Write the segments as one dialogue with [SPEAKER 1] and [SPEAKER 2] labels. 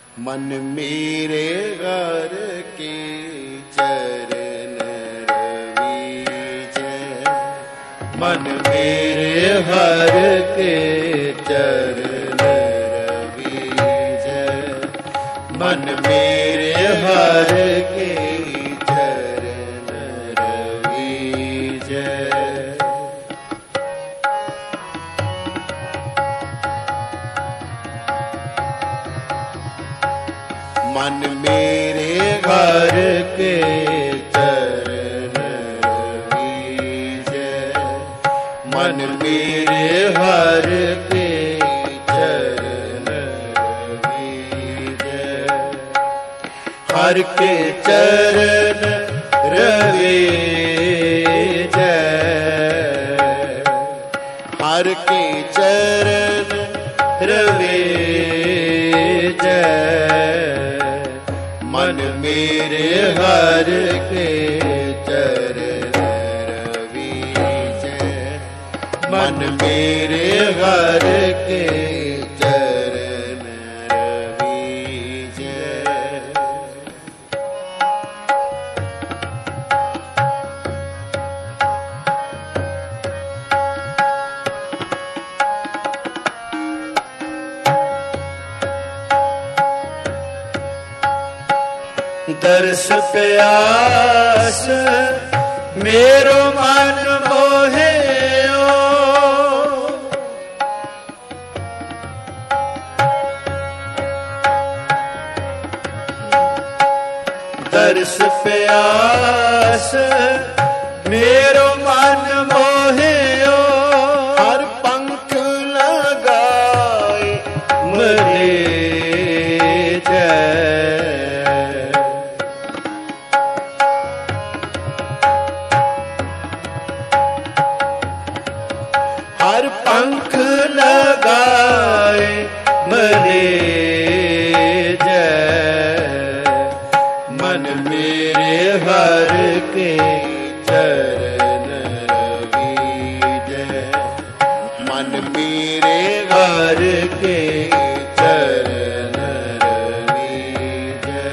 [SPEAKER 1] मन मेरे घर के चरण रविजय, मन मेरे घर के चरण रविजय, मन मेरे घर के चरण रविजय। मन मेरे घर के चरण रविजय, मन मेरे घर के चरण रविजय, हर के चरण रविजय, हर के चरण रविजय, मन मेरे हर के चरण रविजय, मन मेरे हर के चरण रविजय। दर्श प्यास मेरो मन मोहे ओ, दर्श प्यास मेरो मन मोहे ओ, हर पंख लगाए मरे जय, हर पंख लगाए मरे जय, मन मेरे हर के चरण रविजय, मन मेरे हर के चरण रविजय।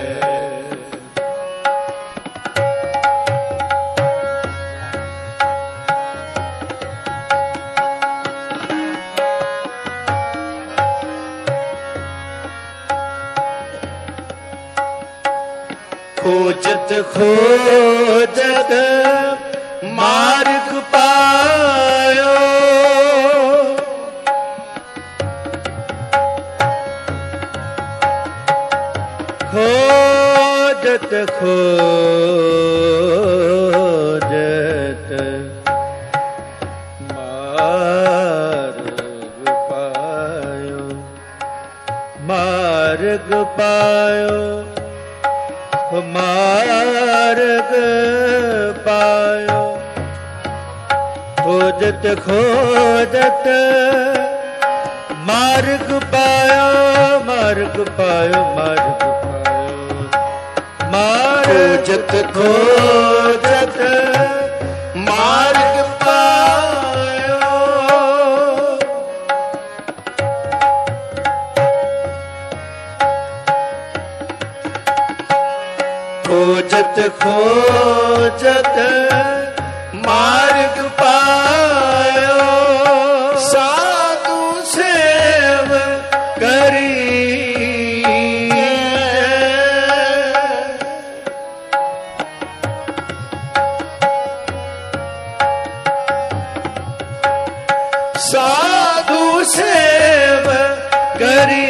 [SPEAKER 1] खोजत खोजत मार्ग पायो, खोजत खोजत मार्ग पायो, मार्ग पायो, मार्ग पायो, खोजत खोजत मार्ग पायो, मार्ग पायो, मार्ग पायो, खोजत खोजत मार्ग पायो, खोजत खोजत मार्ग पायो, साधु सेव करी साधु सेव करी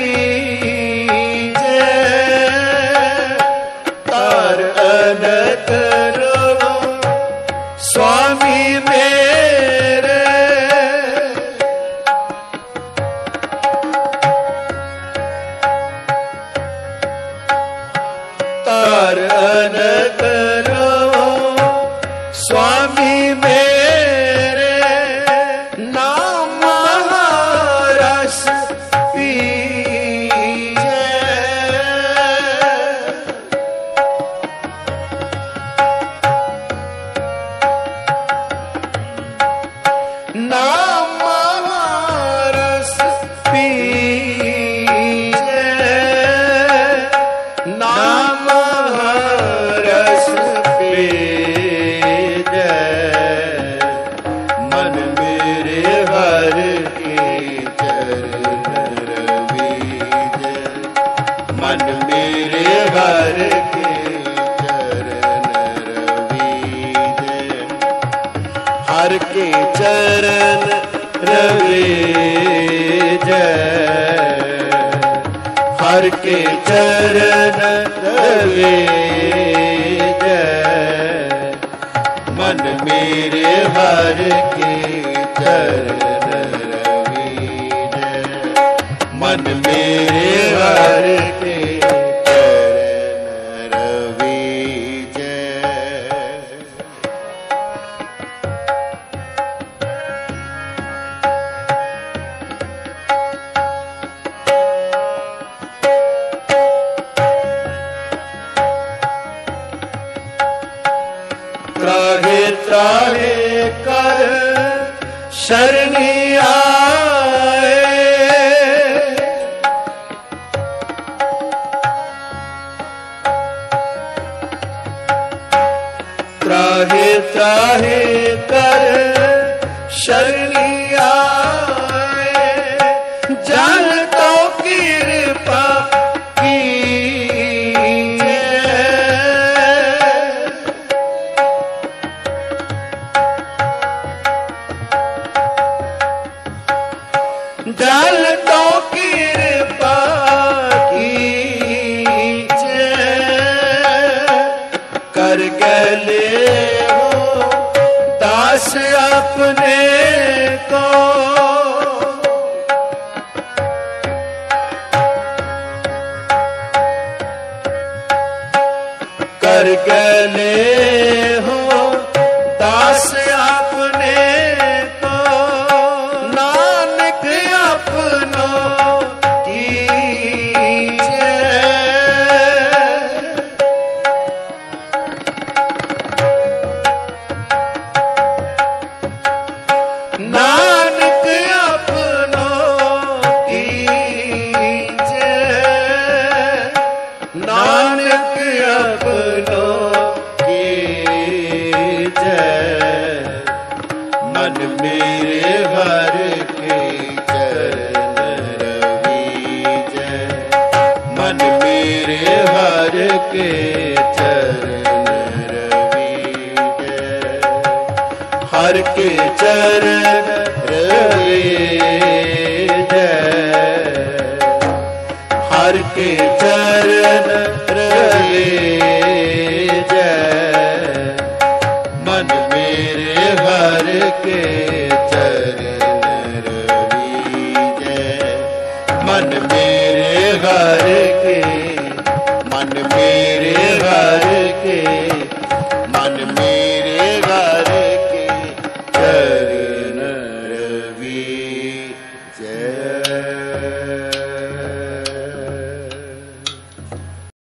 [SPEAKER 1] अनत रो स्वामी मेरे, तार अनत रो स्वामी मेरे, नाम रस पीजे, नाम रस पीजे, हर के चरण रवीजय, मन मेरे हर के चरण रवीजय, मन मेरे हर के चरण रवीजय। त्राहे त्राहे कर शरणी आए, त्राहे त्राहे कर शरणी आए, जान तो कृपा की जल तो कृपा कीजिए, कर गले हो दास अपने को, कर गले हो दास अपने को, नानक अपनों कीजिए। नानक अपनों कीजिए, नानक अपनों कीजिए, मन मेरे हर के चरण रवीजय, मन मेरे हर के चरण रवीजय, हर के चरण रवीजय, हर के चरण रवीजय, मन मेरे हर के चरण रवीजय, मन मेरे हर के, मन